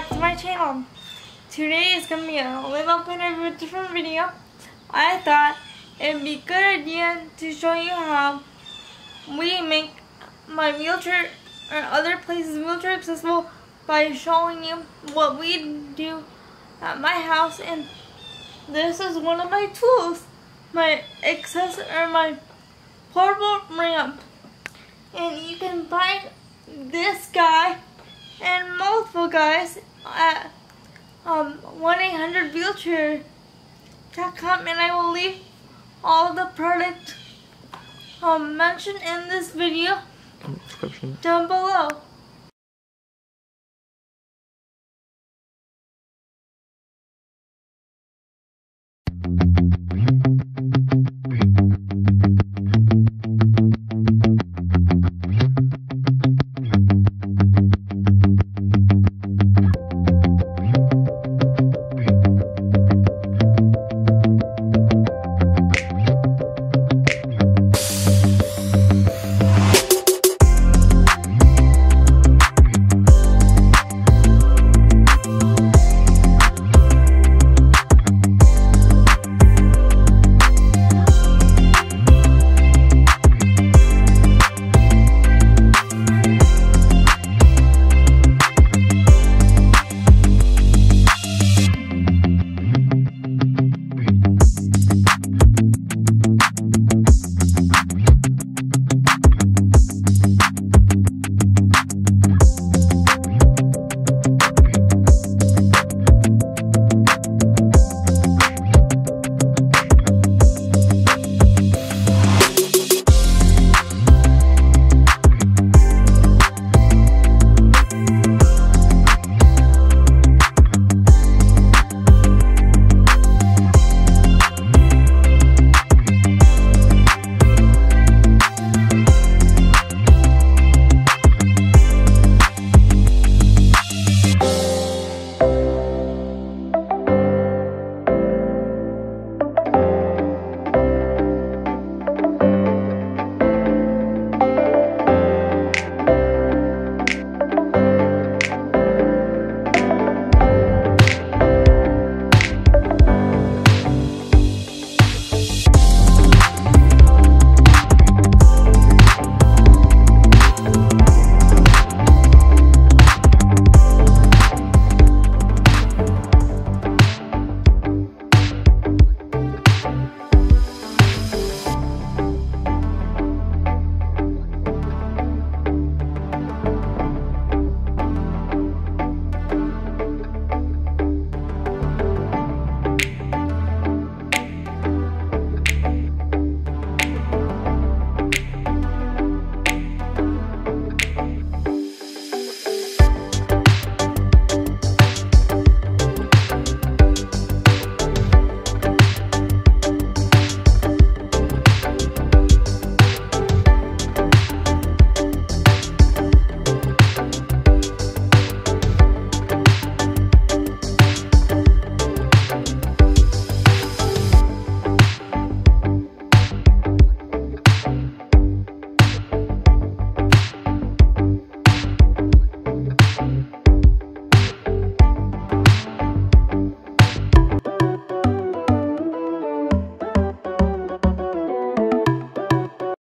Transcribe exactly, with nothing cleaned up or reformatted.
to my channel. Today is going to be a little bit of a different video. I thought it would be a good idea to show you how we make my wheelchair or other places wheelchair accessible by showing you what we do at my house. And this is one of my tools, my access or my portable ramp. And you can find this guy and multiple guys at um, one eight hundred wheelchair dot com, and I will leave all the product um, mentioned in this video description down below.